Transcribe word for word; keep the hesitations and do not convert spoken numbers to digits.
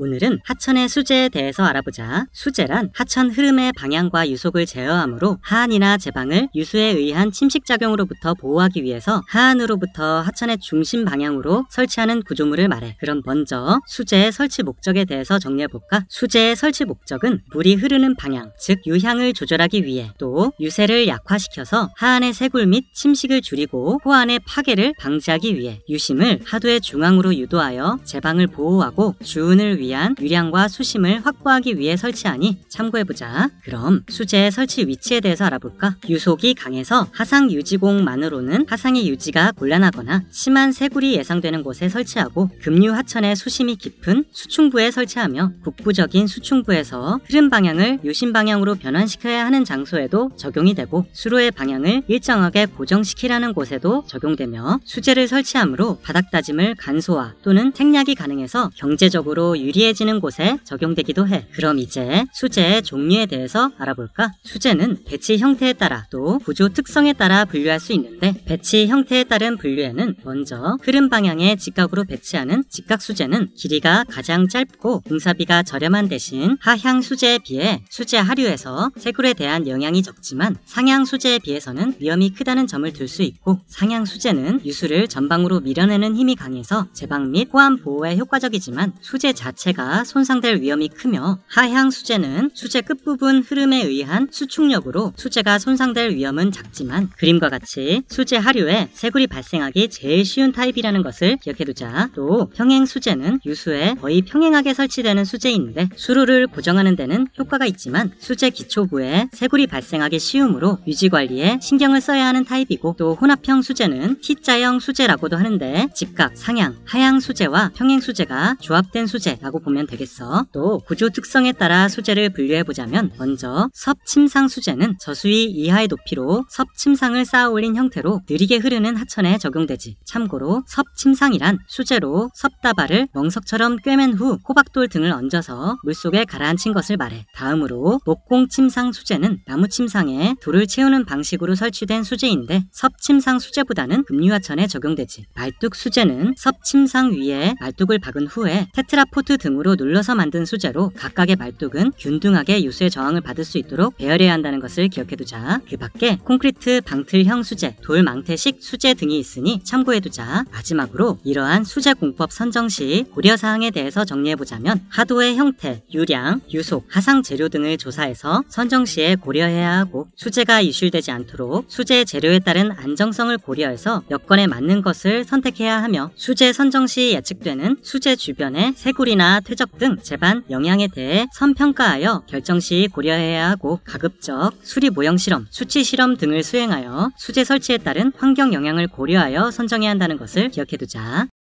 오늘은 하천의 수제에 대해서 알아보자. 수제란 하천 흐름의 방향과 유속을 제어하므로 하안이나 제방을 유수에 의한 침식작용으로부터 보호하기 위해서 하안으로부터 하천의 중심 방향으로 설치하는 구조물을 말해. 그럼 먼저 수제의 설치 목적에 대해서 정리해볼까? 수제의 설치 목적은 물이 흐르는 방향, 즉 유향을 조절하기 위해, 또 유세를 약화시켜서 하안의 세굴 및 침식을 줄이고 호안의 파괴를 방지하기 위해, 유심을 하도의 중앙으로 유도하여 제방을 보호하고 주운을 위한 유량과 수심을 확보하기 위해 설치하니 참고해보자. 그럼 수제의 설치 위치에 대해서 알아볼까? 유속이 강해서 하상 유지공만으로는 하상의 유지가 곤란하거나 심한 세굴이 예상되는 곳에 설치하고, 급류 하천의 수심이 깊은 수충부에 설치하며 북부적인 수충부에서 흐름 방향을 유심 방향으로 변환시켜야 하는 장소에도 적용이 되고, 수로의 방향을 일정하게 고정시키라는 곳에도 적용되며, 수제를 설치하므로 바닥 다짐을 간소화 또는 생략이 가능해서 경제적으로 유리해지는 곳에 적용되기도 해. 그럼 이제 수제의 종류에 대해서 알아볼까? 수제는 배치 형태에 따라 또 구조 특성에 따라 분류할 수 있는데, 배치 형태에 따른 분류에는 먼저 흐름 방향에 직각으로 배치하는 직각 수제는 길이가 가장 짧고 공사비가 저렴한 대신 하향 수제에 비해 수제 하류에서 세굴에 대한 영향이 적지만 상향 수제에 비해서는 위험이 크다는 점을 들 수 있고, 상향 수제는 유수를 전방으로 밀어내는 힘이 강해서 제방 및 호안 보호에 효과적이지만 수제 자체가 손상될 위험이 크며, 하향 수제는 수제 끝부분 흐름에 의한 수축력으로 수제가 손상될 위험은 작지만 그림과 같이 수제 하류에 세굴이 발생하기 제일 쉬운 타입이라는 것을 기억해두자. 또 평행 수제는 유수에 거의 평행하게 설치되는 수제인데 수로를 고정하는 데는 효과가 있지만 수제 기초부에 세굴이 발생하기 쉬우므로 유지관리에 신경을 써야 하는 타입이고, 또 혼합형 수제는 T자형 수제라고도 하는데 직각, 상향, 하향 수제와 평행 수제가 조합된 수제라고 보면 되겠어. 또 구조 특성에 따라 수제를 분류해보자면, 먼저 섭침상 수제는 저수위 이하의 높이로 섭침상을 쌓아 올린 형태로 느리게 흐르는 하천에 적용되지. 참고로 섭침상이란 수제로 섭다발을 멍석처럼 꿰맨 후 호박돌 등을 얹어서 물속에 가라앉힌 것을 말해. 다음으로 목공침상 수제는 나무침상에 돌을 채우는 방식으로 설치된 수제인데 섭침상 수제보다는 급류하천에 적용되지. 말뚝 수제는 섭침상 위에 말뚝을 박은 후에 테트라포트 등으로 눌러서 만든 수제로 각각의 말뚝은 균등하게 유수의 저항을 받을 수 있도록 배열해야 한다는 것을 기억해두자. 그 밖에 콘크리트 방틀형 수제, 돌망태식 수제 등이 있으니 참고해두자. 마지막으로 이러한 수제 공법 선정 시 고려사항에 대해서 정리해보자면, 하도의 형태, 유량, 유속, 하상 재료 등을 조사해서 선정 시에 고려해야 하고, 수제가 유실되지 않도록 수제 재료에 따른 안정성을 고려해서 여건에 맞는 것을 선택해야 하며, 수제 선정 시 예측되는 수제 주변의 세굴이나 퇴적 등 제반 영향에 대해 선평가하여 결정 시 고려해야 하고, 가급적 수리 모형 실험, 수치 실험 등을 수행하여 수제 설치에 따른 환경 영향을 고려하여 선정해야 한다는 것을 기억해두자.